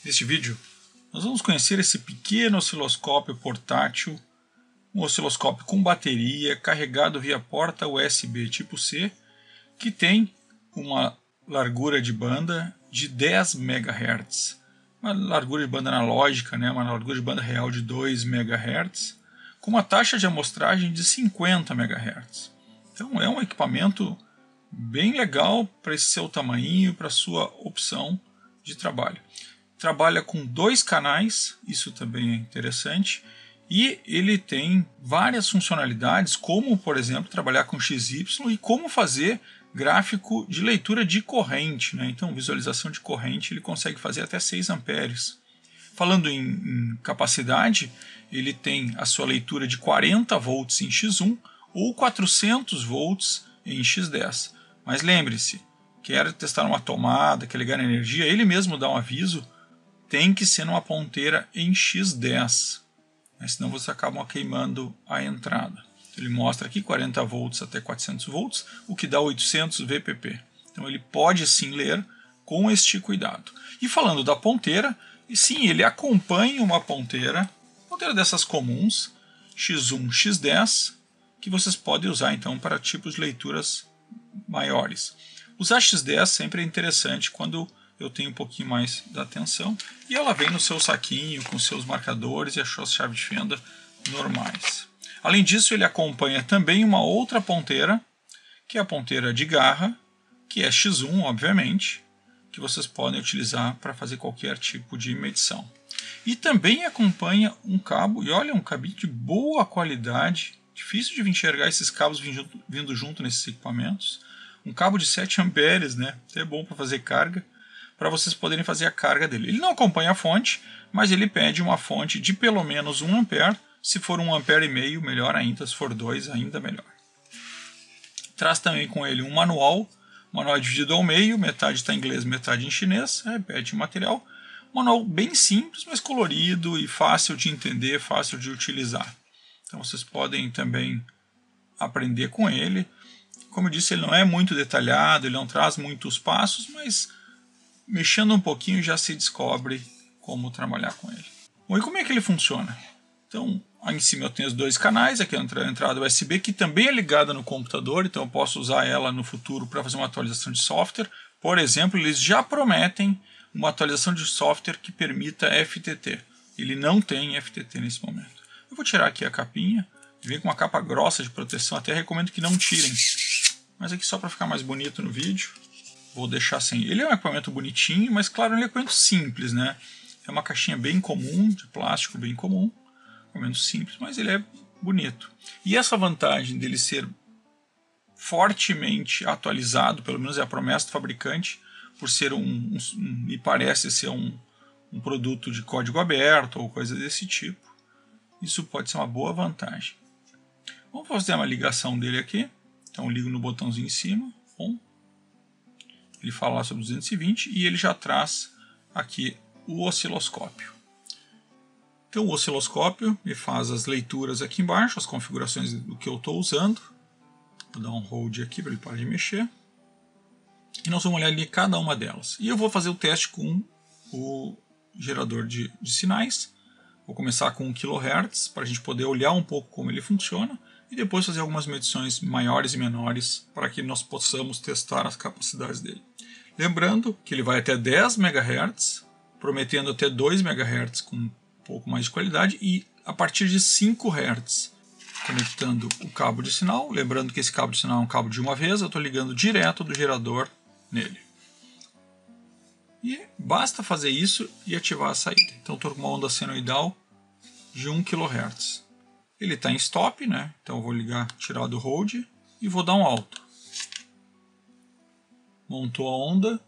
Neste vídeo, nós vamos conhecer esse pequeno osciloscópio portátil, um osciloscópio com bateria, carregado via porta USB tipo C, que tem uma largura de banda de 10 MHz, uma largura de banda analógica, uma largura de banda real de 2 MHz, com uma taxa de amostragem de 50 MHz. Então é um equipamento bem legal para esse seu tamanho, para a sua opção de trabalho. Trabalha com 2 canais, isso também é interessante, e ele tem várias funcionalidades, como por exemplo trabalhar com XY e como fazer gráfico de leitura de corrente, Então visualização de corrente ele consegue fazer até 6 amperes. Falando em capacidade, ele tem a sua leitura de 40 volts em X1 ou 400 volts em X10. Mas lembre-se, quer testar uma tomada, quer ligar energia, ele mesmo dá um aviso, tem que ser numa ponteira em X10, senão você acaba queimando a entrada. Ele mostra aqui 40 volts até 400 volts, o que dá 800 VPP. Então ele pode sim ler com este cuidado. E falando da ponteira, sim, ele acompanha uma ponteira dessas comuns, X1, X10, que vocês podem usar então para tipos de leituras maiores. Usar X10 sempre é interessante quando eu tenho um pouquinho mais da atenção, e ela vem no seu saquinho com seus marcadores e as suas chaves de fenda normais. Além disso, ele acompanha também uma outra ponteira, que é a ponteira de garra, que é X1, obviamente, que vocês podem utilizar para fazer qualquer tipo de medição. E também acompanha um cabo, e olha, um cabinho de boa qualidade, difícil de enxergar esses cabos vindo junto nesses equipamentos, um cabo de 7 amperes, é bom para fazer carga, para vocês poderem fazer a carga dele. Ele não acompanha a fonte, mas ele pede uma fonte de pelo menos 1 ampere, se for 1,5 ampere, melhor ainda, se for 2, ainda melhor. Traz também com ele um manual dividido ao meio, metade está em inglês, metade em chinês, repete o material. Manual bem simples, mas colorido e fácil de entender, fácil de utilizar. Então vocês podem também aprender com ele. Como eu disse, ele não é muito detalhado, ele não traz muitos passos, mas mexendo um pouquinho já se descobre como trabalhar com ele. Bom, e como é que ele funciona? Então, aí em cima eu tenho os 2 canais, aqui a entrada USB, que também é ligada no computador, então eu posso usar ela no futuro para fazer uma atualização de software. Por exemplo, eles já prometem uma atualização de software que permita FTT. Ele não tem FTT nesse momento. Eu vou tirar aqui a capinha, vem com uma capa grossa de proteção, até recomendo que não tirem. Mas aqui só para ficar mais bonito no vídeo, vou deixar sem. Ele é um equipamento bonitinho, mas claro, ele é um equipamento simples, É uma caixinha bem comum, de plástico bem comum, equipamento simples, mas ele é bonito. E essa vantagem dele ser fortemente atualizado, pelo menos é a promessa do fabricante, por ser me parece ser um produto de código aberto ou coisa desse tipo, isso pode ser uma boa vantagem. Vamos fazer uma ligação dele aqui. Então ligo no botãozinho em cima, ele fala lá sobre 220 e ele já traz aqui o osciloscópio. Então o osciloscópio me faz as leituras aqui embaixo, as configurações do que eu estou usando. Vou dar um hold aqui para ele parar de mexer. E nós vamos olhar ali cada uma delas. E eu vou fazer o teste com o gerador de sinais. Vou começar com 1 kHz para a gente poder olhar um pouco como ele funciona e depois fazer algumas medições maiores e menores para que nós possamos testar as capacidades dele. Lembrando que ele vai até 10 MHz, prometendo até 2 MHz com um pouco mais de qualidade e a partir de 5 Hz. Conectando o cabo de sinal, lembrando que esse cabo de sinal é um cabo de uma vez, eu estou ligando direto do gerador nele. E basta fazer isso e ativar a saída. Então estou com uma onda senoidal de 1 kHz. Ele está em stop, então eu vou tirar do hold e vou dar um alto. Montou a onda.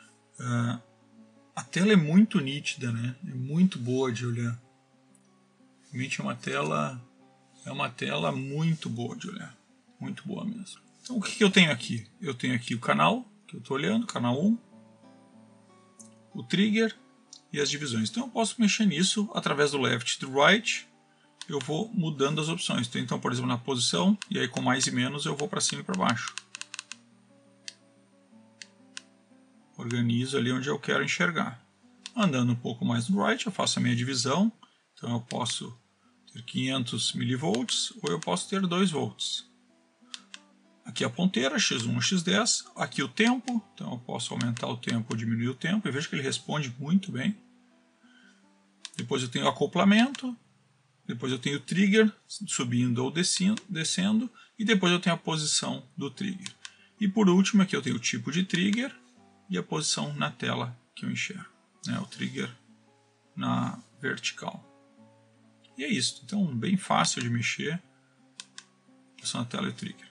A tela é muito nítida, é muito boa de olhar. Realmente é uma tela muito boa de olhar. Muito boa mesmo. Então o que eu tenho aqui? Eu tenho aqui o canal que eu estou olhando, canal 1, o trigger e as divisões. Então eu posso mexer nisso através do left e do right. Eu vou mudando as opções. Então, por exemplo, na posição, e aí com mais e menos eu vou para cima e para baixo. Organizo ali onde eu quero enxergar. Andando um pouco mais no right, eu faço a minha divisão. Então eu posso ter 500 mV ou eu posso ter 2 volts. Aqui a ponteira, x1, x10. Aqui o tempo, então eu posso aumentar o tempo ou diminuir o tempo. E vejo que ele responde muito bem. Depois eu tenho o acoplamento. Depois eu tenho o trigger, subindo ou descendo. E depois eu tenho a posição do trigger. E por último aqui eu tenho o tipo de trigger e a posição na tela que eu enxergo. Né? O trigger na vertical. E é isso. Então bem fácil de mexer. Posição na tela e trigger.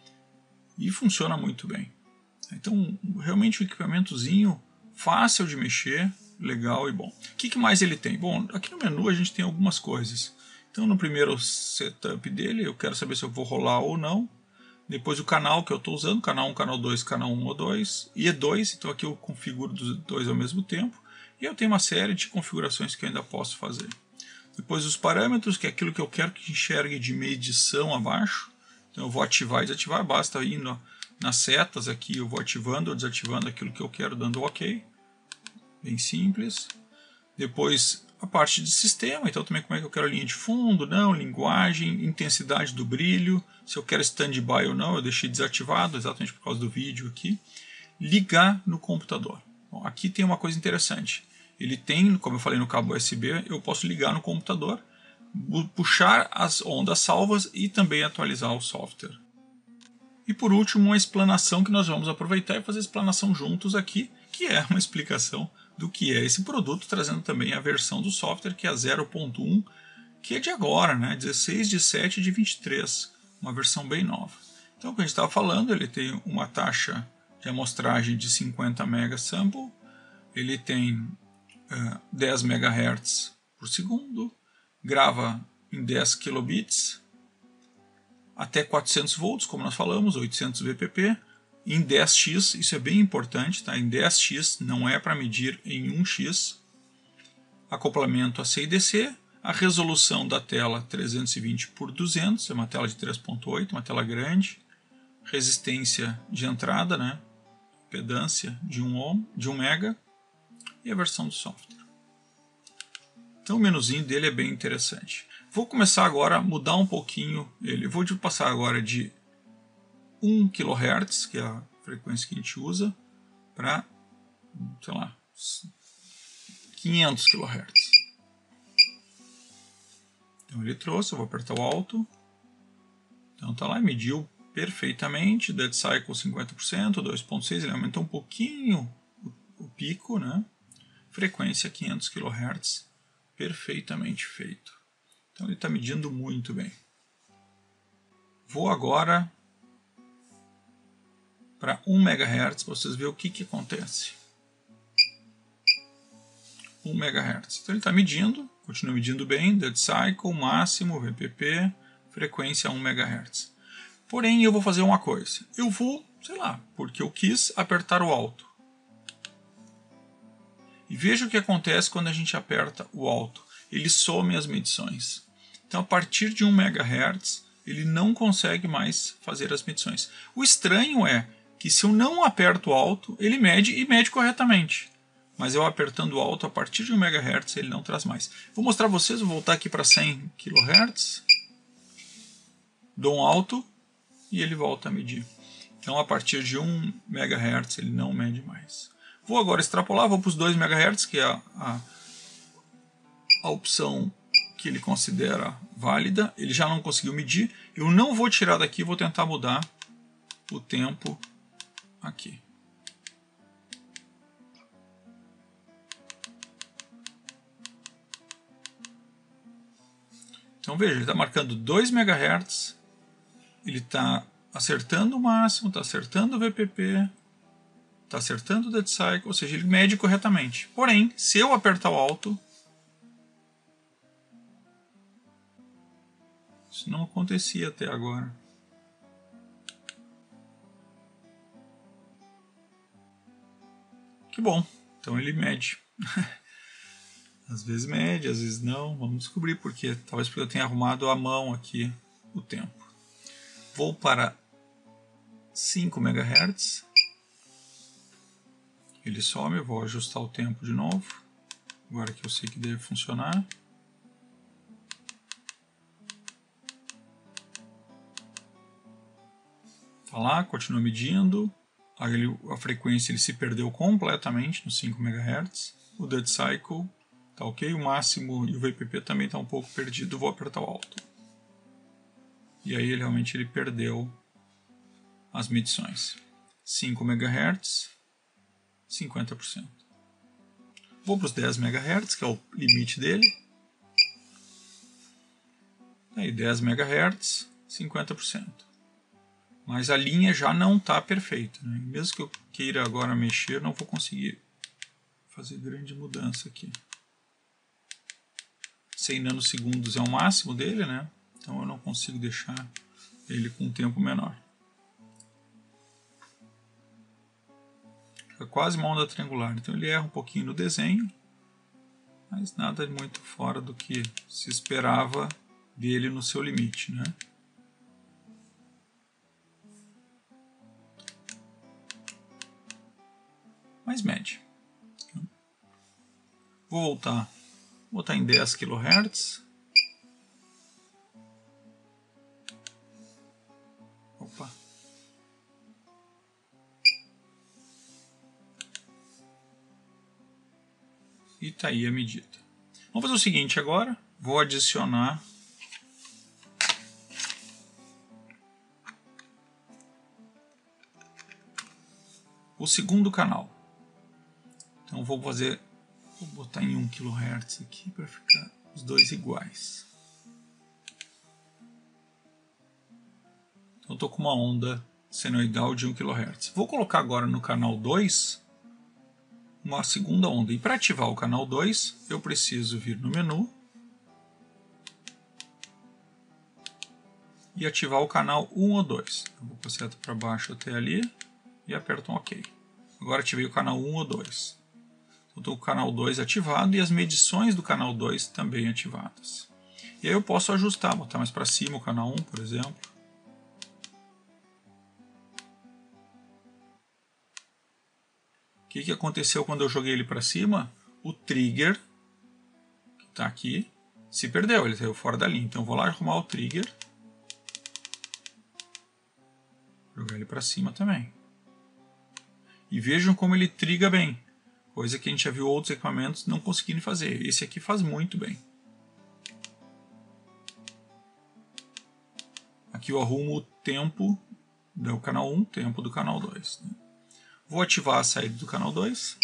E funciona muito bem. Então, realmente um equipamentozinho fácil de mexer, legal e bom. O que mais ele tem? Bom, aqui no menu a gente tem algumas coisas. Então, no primeiro setup dele, eu quero saber se eu vou rolar ou não. Depois o canal que eu estou usando, canal 1, canal 2, canal 1 ou 2. E E2, então aqui eu configuro dos dois ao mesmo tempo. E eu tenho uma série de configurações que eu ainda posso fazer. Depois os parâmetros, que é aquilo que eu quero que enxergue de medição abaixo. Então eu vou ativar e desativar, basta ir nas setas aqui, eu vou ativando ou desativando aquilo que eu quero, dando OK. Bem simples. Depois a parte de sistema, então também como é que eu quero a linha de fundo, não, linguagem, intensidade do brilho, se eu quero stand-by ou não, eu deixei desativado, exatamente por causa do vídeo aqui. Ligar no computador. Bom, aqui tem uma coisa interessante. Ele tem, como eu falei no cabo USB, eu posso ligar no computador, puxar as ondas salvas e também atualizar o software. E por último, uma explanação que nós vamos aproveitar e fazer a explanação juntos aqui, que é uma explicação do que é esse produto, trazendo também a versão do software, que é a 0.1, que é de agora, né? 16/7/23, uma versão bem nova. Então, como a gente estava falando, ele tem uma taxa de amostragem de 50 megasample, ele tem 10 MHz por segundo, grava em 10 kilobits, até 400 volts, como nós falamos, 800 VPP, em 10x, isso é bem importante, tá? Em 10x, não é para medir em 1x. Acoplamento AC e DC, a resolução da tela 320 por 200, é uma tela de 3.8, uma tela grande, resistência de entrada, né? Impedância de 1 ohm, de 1 mega, e a versão do software. Então o menuzinho dele é bem interessante. Vou começar agora a mudar um pouquinho ele. Vou passar agora de 1 kHz, que é a frequência que a gente usa, para, sei lá, 500 kHz. Então ele trouxe, eu vou apertar o alto. Então tá lá, mediu perfeitamente, dead cycle 50%, 2.6, ele aumentou um pouquinho o pico, né? Frequência 500 kHz, perfeitamente feito. Então ele está medindo muito bem. Vou agora para 1 MHz para vocês verem o que acontece. 1 MHz. Então ele está medindo, continua medindo bem, dead cycle, máximo, VPP, frequência 1 MHz. Porém eu vou fazer uma coisa. Eu vou, sei lá, porque eu quis apertar o alto. E veja o que acontece quando a gente aperta o alto. Ele some as medições. Então, a partir de 1 MHz, ele não consegue mais fazer as medições. O estranho é que se eu não aperto o alto, ele mede e mede corretamente. Mas eu apertando o alto, a partir de 1 MHz, ele não traz mais. Vou mostrar a vocês, vou voltar aqui para 100 kHz. Dou um alto e ele volta a medir. Então, a partir de 1 MHz, ele não mede mais. Vou agora extrapolar, vou para os 2 MHz, que é a opção que ele considera válida. Ele já não conseguiu medir. Eu não vou tirar daqui, vou tentar mudar o tempo aqui. Então veja, ele está marcando 2 MHz, ele está acertando o máximo, está acertando o VPP, está acertando o dead cycle, ou seja, ele mede corretamente. Porém, se eu apertar o alto, isso não acontecia até agora. Que bom, então ele mede. Às vezes mede, às vezes não. Vamos descobrir por quê. Talvez porque eu tenha arrumado à mão aqui o tempo. Vou para 5 MHz. Ele some, eu vou ajustar o tempo de novo. Agora que eu sei que deve funcionar. Tá lá, continua medindo. A frequência ele se perdeu completamente nos 5 MHz. O Dead Cycle tá ok. O máximo e o VPP também está um pouco perdido. Vou apertar o Alto. E aí realmente ele perdeu as medições. 5 MHz, 50%. Vou para os 10 MHz, que é o limite dele. Aí 10 MHz, 50%. Mas a linha já não está perfeita, né? Mesmo que eu queira agora mexer, não vou conseguir fazer grande mudança aqui. 100 nanosegundos é o máximo dele, né? Então eu não consigo deixar ele com um tempo menor. Fica quase uma onda triangular, então ele erra um pouquinho no desenho, mas nada muito fora do que se esperava dele no seu limite, né? Mas mede. Vou botar em 10 kHz. Opa. E tá aí a medida. Vamos fazer o seguinte agora. Vou adicionar o segundo canal. Então vou botar em 1 kHz aqui para ficar os dois iguais. Então estou com uma onda senoidal de 1 kHz. Vou colocar agora no canal 2 uma segunda onda. E para ativar o canal 2, eu preciso vir no menu e ativar o canal 1 ou 2. Eu vou com a seta para baixo até ali e aperto um OK. Agora ativei o canal 1 ou 2. Estou com o canal 2 ativado e as medições do canal 2 também ativadas. E aí eu posso ajustar, botar mais para cima o canal 1, por exemplo. O que aconteceu quando eu joguei ele para cima? O trigger, que está aqui, se perdeu, ele saiu fora da linha. Então eu vou lá arrumar o trigger. Jogar ele para cima também. E vejam como ele triga bem. Coisa que a gente já viu outros equipamentos não conseguindo fazer. Esse aqui faz muito bem. Aqui eu arrumo o tempo do canal 1, tempo do canal 2. Né? Vou ativar a saída do canal 2.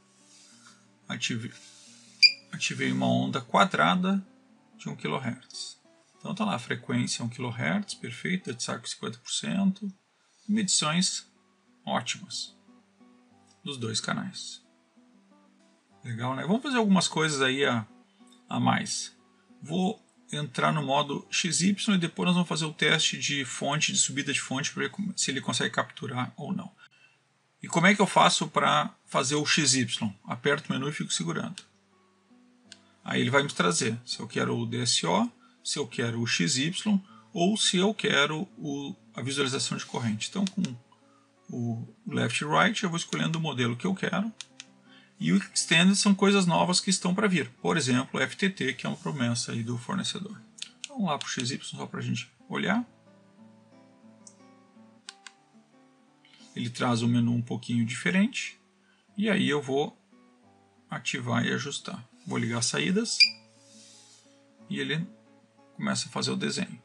Ativei uma onda quadrada de 1 kHz. Então está lá, a frequência 1 kHz, perfeito, de saco 50%. E medições ótimas dos dois canais. Legal, né? Vamos fazer algumas coisas aí a mais. Vou entrar no modo XY e depois nós vamos fazer o teste de fonte, de subida de fonte, para ver se ele consegue capturar ou não. E como é que eu faço para fazer o XY? Aperto o menu e fico segurando. Aí ele vai me trazer se eu quero o DSO, se eu quero o XY ou se eu quero a visualização de corrente. Então com o left e right eu vou escolhendo o modelo que eu quero. E o Extended são coisas novas que estão para vir. Por exemplo, o FTT, que é uma promessa aí do fornecedor. Vamos lá para o XY só para a gente olhar. Ele traz um menu um pouquinho diferente. E aí eu vou ativar e ajustar. Vou ligar as saídas. E ele começa a fazer o desenho.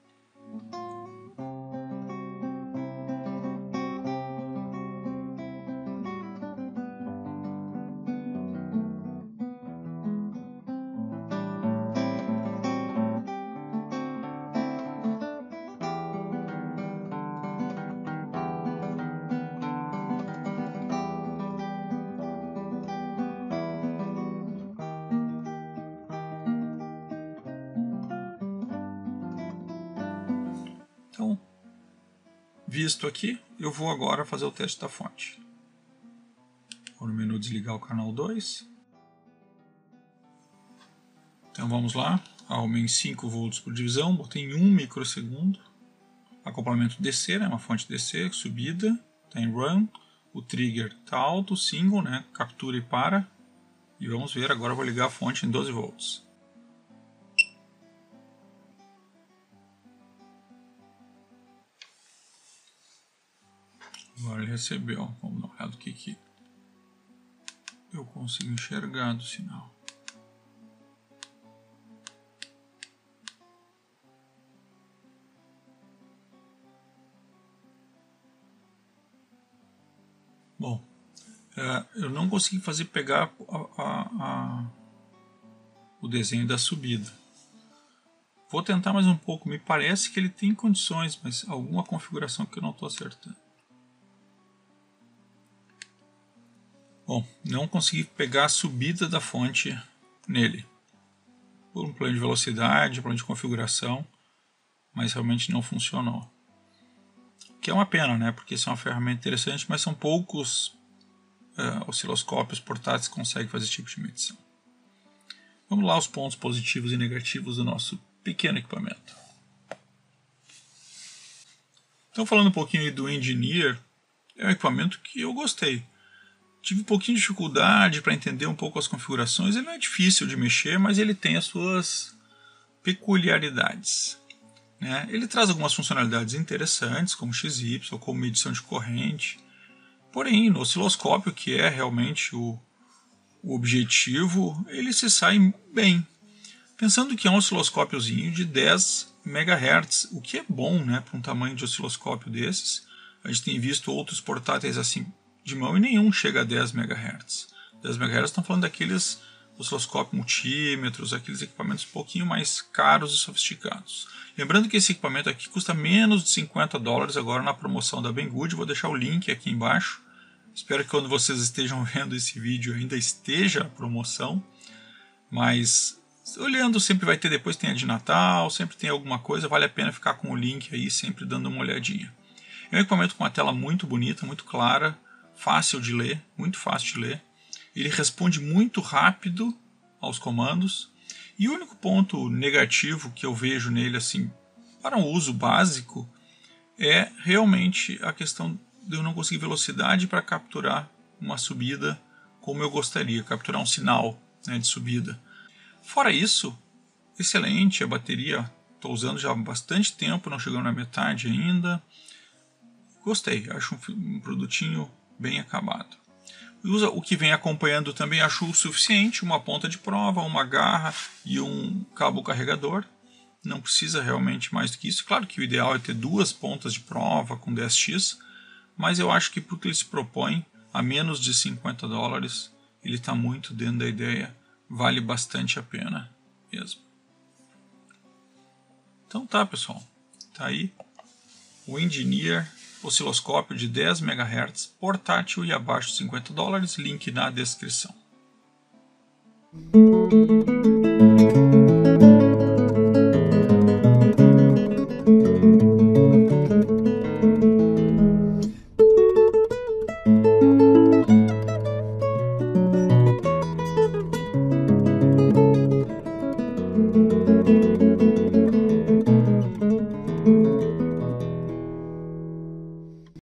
Então, visto aqui, eu vou agora fazer o teste da fonte. Vou no menu desligar o canal 2. Então vamos lá, arrumei em 5 volts por divisão, botei em 1 microsegundo. Acoplamento DC, né, uma fonte DC, subida, está em run. O trigger está alto, single, né, captura e para. E vamos ver, agora eu vou ligar a fonte em 12 volts. Agora ele recebeu. Vamos dar uma olhada do que eu consigo enxergar do sinal. Bom, eu não consegui pegar o desenho da subida. Vou tentar mais um pouco. Me parece que ele tem condições, mas alguma configuração que eu não estou acertando. Bom, não consegui pegar a subida da fonte nele. Por um plano de velocidade, plano de configuração, mas realmente não funcionou. Que é uma pena, né? Porque isso é uma ferramenta interessante, mas são poucos osciloscópios portáteis que conseguem fazer esse tipo de medição. Vamos lá, os pontos positivos e negativos do nosso pequeno equipamento. Então, falando um pouquinho aí do Engineer, é um equipamento que eu gostei. Tive um pouquinho de dificuldade para entender um pouco as configurações. Ele não é difícil de mexer, mas ele tem as suas peculiaridades. Né? Ele traz algumas funcionalidades interessantes, como XY, como medição de corrente. Porém, no osciloscópio, que é realmente o objetivo, ele se sai bem. Pensando que é um osciloscópiozinho de 10 MHz, o que é bom, né, para um tamanho de osciloscópio desses. A gente tem visto outros portáteis assim de mão e nenhum chega a 10 MHz. 10 MHz estão falando daqueles osciloscópios multímetros, aqueles equipamentos um pouquinho mais caros e sofisticados. Lembrando que esse equipamento aqui custa menos de $50 agora na promoção da Banggood. Vou deixar o link aqui embaixo. Espero que quando vocês estejam vendo esse vídeo ainda esteja a promoção. Mas olhando sempre vai ter, depois tem a de Natal, sempre tem alguma coisa. Vale a pena ficar com o link aí, sempre dando uma olhadinha. É um equipamento com uma tela muito bonita, muito clara, fácil de ler, muito fácil de ler. Ele responde muito rápido aos comandos. E o único ponto negativo que eu vejo nele assim, para um uso básico, é realmente a questão de eu não conseguir velocidade para capturar uma subida como eu gostaria, capturar um sinal, né, de subida. Fora isso, excelente a bateria, estou usando já há bastante tempo, não chegando na metade ainda. Gostei, acho um produtinho bem acabado. O que vem acompanhando também acho o suficiente, uma ponta de prova, uma garra e um cabo carregador. Não precisa realmente mais do que isso. Claro que o ideal é ter 2 pontas de prova com 10x, mas eu acho que porque ele se propõe a menos de $50, ele está muito dentro da ideia, vale bastante a pena mesmo. Então tá, pessoal, tá aí o Engineer osciloscópio de 10 MHz, portátil e abaixo de $50, link na descrição.